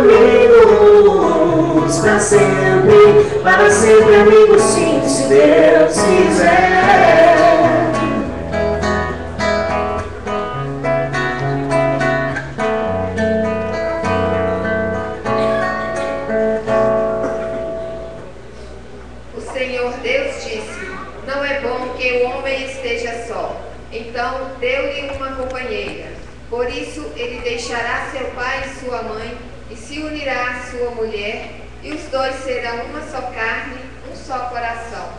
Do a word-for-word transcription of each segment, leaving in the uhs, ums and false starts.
amigos pra sempre, para sempre amigos, sim, se Deus quiser. O Senhor Deus disse: não é bom que o homem esteja só. Então deu-lhe uma companheira. Por isso ele deixará seu pai e sua mãe e se unirá à sua mulher, e os dois serão uma só carne, um só coração.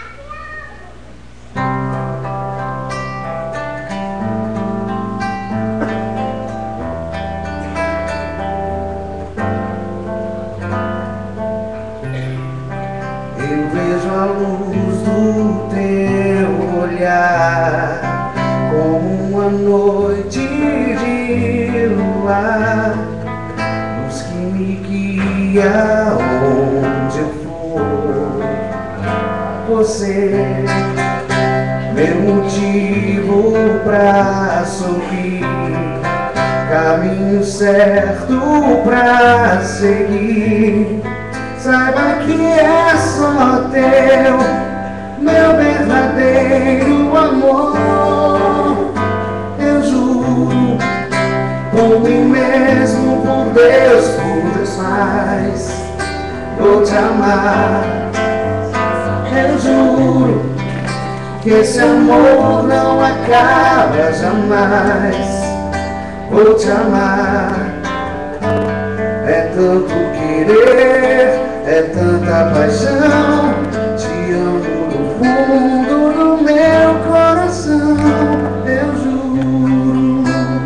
Eu vejo a luz do teu olhar como uma noite de luar, luz que me guia onde eu for. Você, meu motivo pra sorrir, caminho certo pra seguir. Saiba que é só teu, meu verdadeiro amor. Eu juro, por mim mesmo, por Deus, por Deus mais, vou te amar. Eu juro que esse amor não acaba jamais. Vou te amar. É tanto querer, é tanta paixão, te amo no fundo do meu coração, eu juro.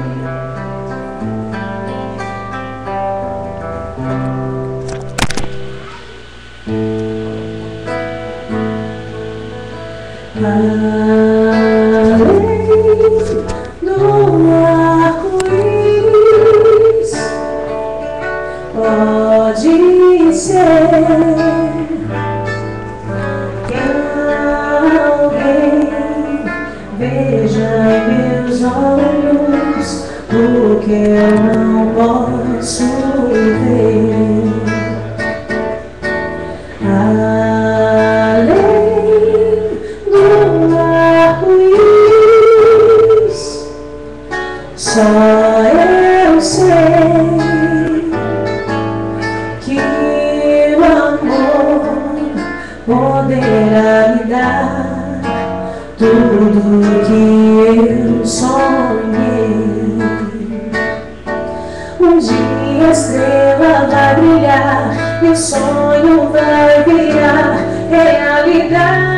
Além do arco-íris pode ser que alguém veja em meus olhos o que eu não posso ver. Além do arco-íris, só eu sei que o amor poderá me dar tudo que eu sonhei. Um dia a estrela vai brilhar e o sonho vai virar realidade.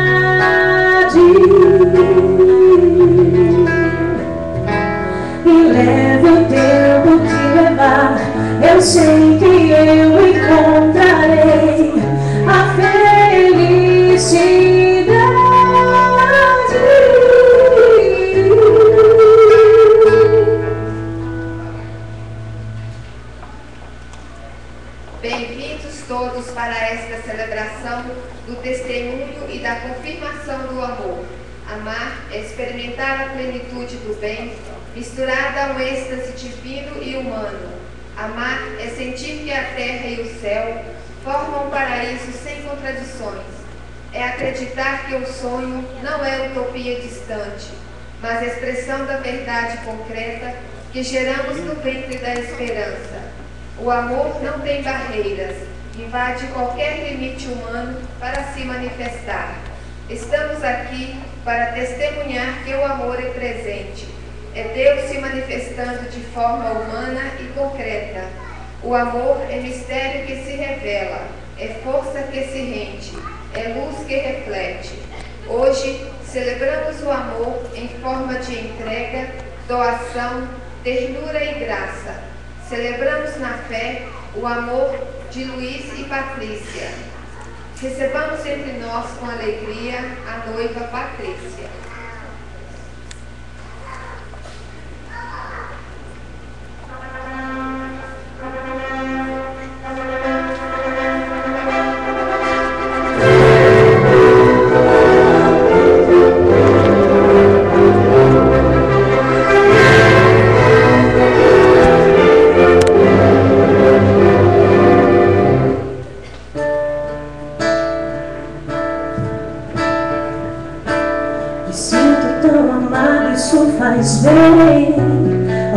E leve o tempo que levar, eu sei que eu encontrarei a felicidade. Bem-vindos todos para esta celebração do testemunho e da confirmação do amor. Amar é experimentar a plenitude do bem, misturada a um êxtase divino e humano. Amar é sentir que a terra e o céu formam um paraíso sem contradições. É acreditar que o sonho não é utopia distante, mas a expressão da verdade concreta que geramos no ventre da esperança. O amor não tem barreiras, invade qualquer limite humano para se manifestar. Estamos aqui para testemunhar que o amor é presente. É Deus se manifestando de forma humana e concreta. O amor é mistério que se revela, é força que se rende, é luz que reflete. Hoje celebramos o amor em forma de entrega, doação, ternura e graça. Celebramos na fé o amor de Luiz e Patrícia. Recebamos entre nós com alegria a noiva Patrícia. Thank you.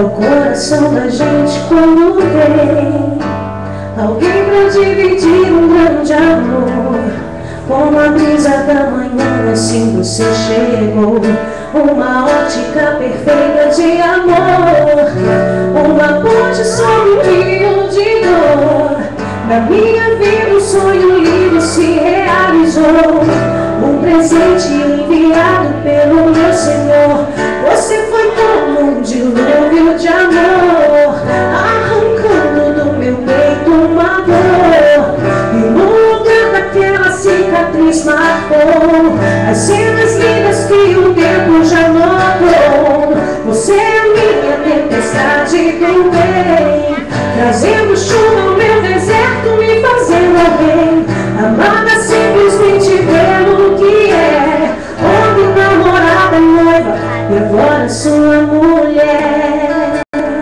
o coração da gente quando tem alguém pra dividir um grande amor. Como a brisa da manhã, assim você chegou. Uma ótica perfeita de amor, uma ponte sobre um rio de dor. Na minha vida um sonho lindo se realizou. Um presente enviado pelo meu Senhor. Você foi como um dilúvio de amor, arrancando do meu peito uma dor. E no lugar daquela cicatriz marcou as cenas lindas que o tempo já mandou. Você é a minha tempestade do bem, trazendo chuva ao meu deserto, me fazendo alguém. Amada simplesmente pelo que é, homem, namorada, noiva e agora sua mulher.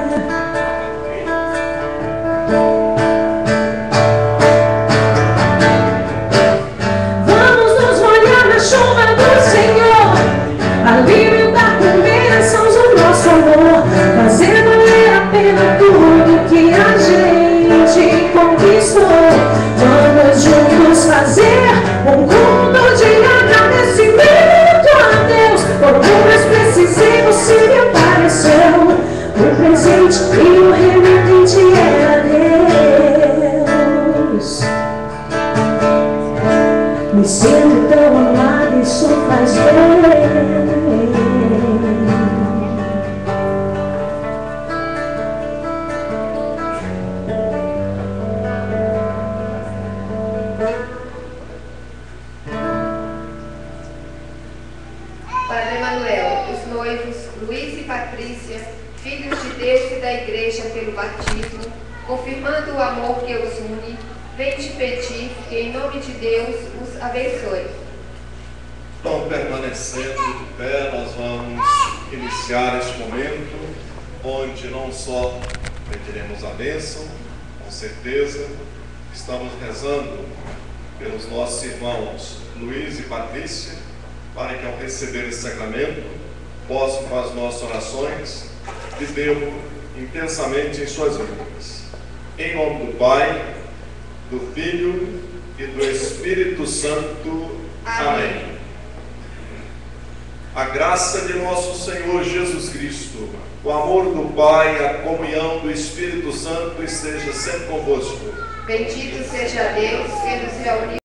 Vamos nos molhar na chuva do Senhor, alimentar com bênçãos o nosso amor, fazer valer a pena tudo que a gente conquistou. Vamos juntos fazer um culto de agradecimento a Deus por o mais precisei, você me apareceu. O presente e o remetente era Deus. Me sinto tão amada, isso faz bem. Padre Emanuel, os noivos Luiz e Patrícia, filhos de Deus e da Igreja pelo batismo, confirmando o amor que os une, vem te pedir que em nome de Deus os abençoe. Então, permanecendo de pé, nós vamos iniciar este momento, onde não só pediremos a bênção, com certeza, estamos rezando pelos nossos irmãos Luiz e Patrícia, para que ao receber esse sacramento, possam com as nossas orações vivê-lo intensamente em suas vidas. Em nome do Pai, do Filho e do Espírito Santo. Amém. A graça de nosso Senhor Jesus Cristo, o amor do Pai e a comunhão do Espírito Santo esteja sempre convosco. Bendito seja Deus que nos reuniu